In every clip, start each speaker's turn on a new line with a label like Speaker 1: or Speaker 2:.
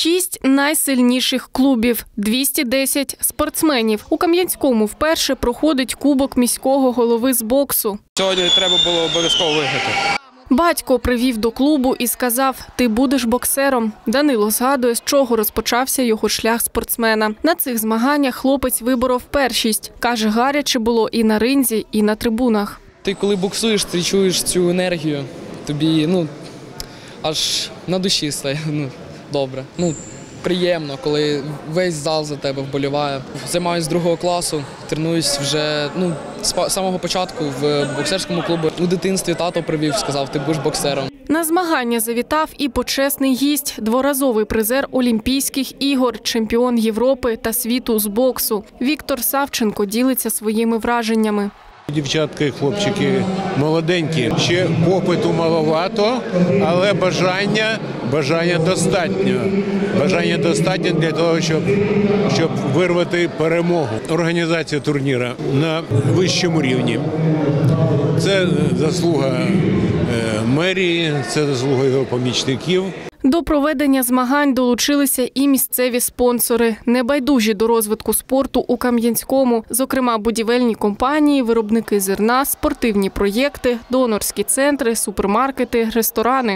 Speaker 1: 6 найсильніших клубів, 210 спортсменів. У Кам'янському вперше проходить Кубок міського голови з боксу.
Speaker 2: Сьогодні треба було обов'язково виграти.
Speaker 1: Батько привів до клубу і сказав: «Ти будеш боксером». Данило згадує, з чого розпочався його шлях спортсмена. На цих змаганнях хлопець виборов першість. Каже, гаряче було і на ринзі, і на трибунах.
Speaker 2: Ти коли боксуєш, ти чуєш цю енергію, тобі аж на душі стає добре. Приємно, коли весь зал за тебе вболіває. Займаюся з 2 класу, тренуюсь вже з самого початку в боксерському клубі. У дитинстві тато привів, сказав, ти будеш боксером.
Speaker 1: На змагання завітав і почесний гість, дворазовий призер Олімпійських ігор, чемпіон Європи та світу з боксу. Віктор Савченко ділиться своїми враженнями.
Speaker 3: Дівчатка і хлопчики молоденькі, ще попиту маловато, але бажання достатньо. Бажання достатньо для того, щоб вирвати перемогу. Організація турніру на вищому рівні. Це заслуга мерії, це заслуга його помічників.
Speaker 1: До проведення змагань долучилися і місцеві спонсори, небайдужі до розвитку спорту у Кам'янському, зокрема будівельні компанії, виробники зерна, спортивні проєкти, донорські центри, супермаркети, ресторани.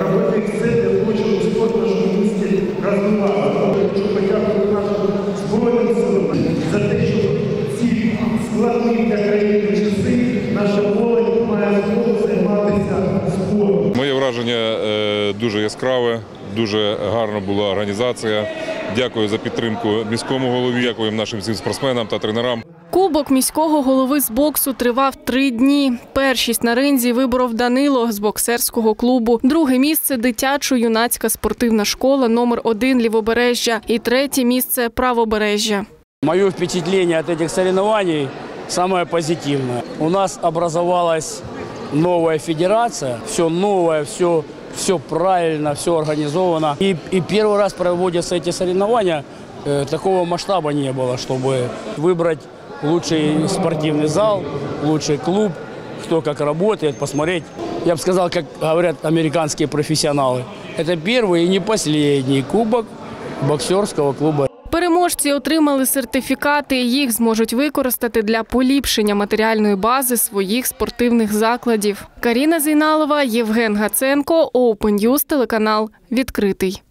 Speaker 4: За те, що ці складні для країни часи наша молодь має змогу займатися спортом.
Speaker 5: Моє враження дуже яскраве, дуже гарна була організація. Дякую за підтримку міському голові, дякую нашим всім спортсменам та тренерам.
Speaker 1: Кубок міського голови з боксу тривав 3 дні. Першість на ринзі виборов Данило з боксерського клубу. Друге місце – дитячо-юнацька спортивна школа номер 1 Лівобережжя. І третє місце – Правобережжя.
Speaker 6: Мое впечатление от этих соревнований самое позитивное. У нас образовалась новая федерация, все новое, все правильно, все организовано. И первый раз проводятся эти соревнования, такого масштаба не было, чтобы выбрать лучший спортивный зал, лучший клуб, кто как работает, посмотреть. Я бы сказал, как говорят американские профессионалы, это первый и не последний кубок боксерского клуба.
Speaker 1: Переможці отримали сертифікати, їх зможуть використати для поліпшення матеріальної бази своїх спортивних закладів. Каріна Зейналова, Євген Гаценко, Open News, телеканал «Відкритий».